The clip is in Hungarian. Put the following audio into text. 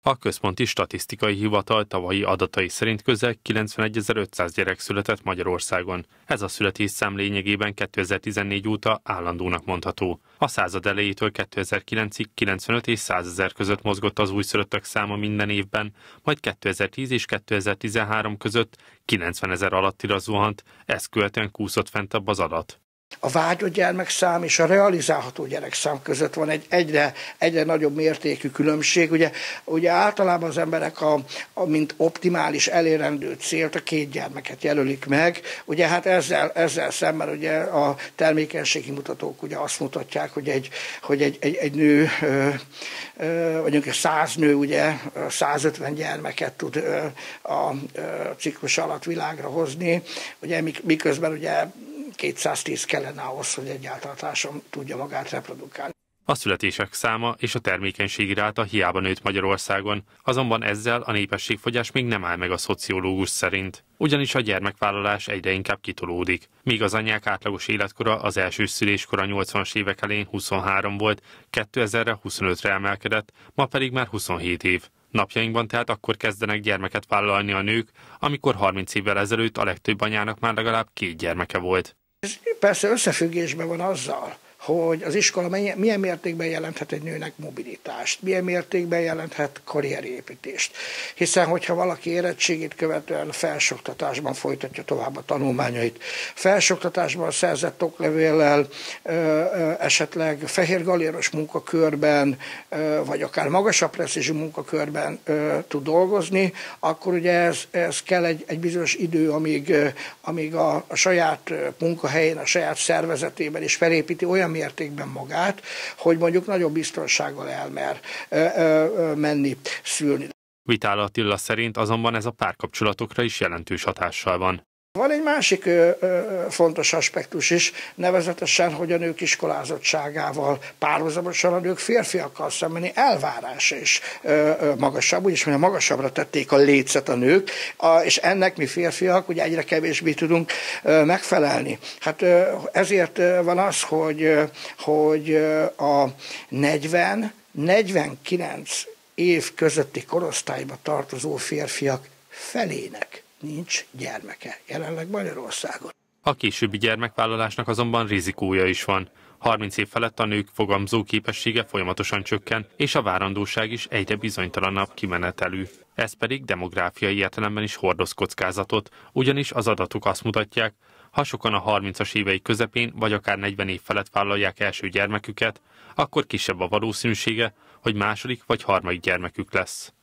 A Központi Statisztikai Hivatal tavalyi adatai szerint közel 91.500 gyerek született Magyarországon. Ez a születésszám lényegében 2014 óta állandónak mondható. A század elejétől 2009-ig 95 és 100 000 között mozgott az újszülöttek száma minden évben, majd 2010 és 2013 között 90 000 alattira zuhant, ezt követően kúszott fentebb az adat. A vágyott gyermekszám és a realizálható gyerekszám között van egy egyre nagyobb mértékű különbség. Ugye általában az emberek mint optimális elérendő célt a 2 gyermeket jelölik meg. Ugye hát ezzel szemben ugye a termékenységi mutatók ugye azt mutatják, hogy egy nő, vagy 100 nő ugye 150 gyermeket tud a ciklus alatt világra hozni, ugye miközben ugye 210 kellene ahhoz, hogy egyáltalán társadalom tudja magát reprodukálni. A születések száma és a termékenységi ráta hiába nőtt Magyarországon, azonban ezzel a népességfogyás még nem áll meg a szociológus szerint. Ugyanis a gyermekvállalás egyre inkább kitolódik. Míg az anyák átlagos életkora az első szüléskor a 80-as évek elején 23 volt, 2000-re 25-re emelkedett, ma pedig már 27 év. Napjainkban tehát akkor kezdenek gyermeket vállalni a nők, amikor 30 évvel ezelőtt a legtöbb anyának már legalább 2 gyermeke volt. Ez persze összefüggésben van azzal, hogy az iskola milyen mértékben jelenthet egy nőnek mobilitást, milyen mértékben jelenthet karrierépítést. Hiszen, hogyha valaki érettségét követően felsőoktatásban folytatja tovább a tanulmányait, felsőoktatásban szerzett oklevéllel, esetleg fehérgaléros munkakörben, vagy akár magasabb presztízsű munkakörben tud dolgozni, akkor ugye ez kell egy bizonyos idő, amíg a saját munkahelyén, a saját szervezetében is felépíti olyan mértékben magát, hogy mondjuk nagyobb biztonsággal elmer menni szülni. Vitál Attila szerint azonban ez a párkapcsolatokra is jelentős hatással van. Van egy másik fontos aspektus is, nevezetesen, hogy a nők iskolázottságával párhuzamosan a nők férfiakkal szembeni elvárása is magasabb, úgyis mondja, magasabbra tették a lécet a nők, és ennek mi férfiak ugye egyre kevésbé tudunk megfelelni. Hát ezért van az, hogy a 40-49 év közötti korosztályba tartozó férfiak felének nincs gyermeke jelenleg Magyarországon. A későbbi gyermekvállalásnak azonban rizikója is van. 30 év felett a nők fogamzó képessége folyamatosan csökken, és a várandóság is egyre bizonytalanabb kimenetelű. Ez pedig demográfiai értelemben is hordoz kockázatot, ugyanis az adatok azt mutatják, ha sokan a 30-as éveik közepén vagy akár 40 év felett vállalják első gyermeküket, akkor kisebb a valószínűsége, hogy második vagy harmadik gyermekük lesz.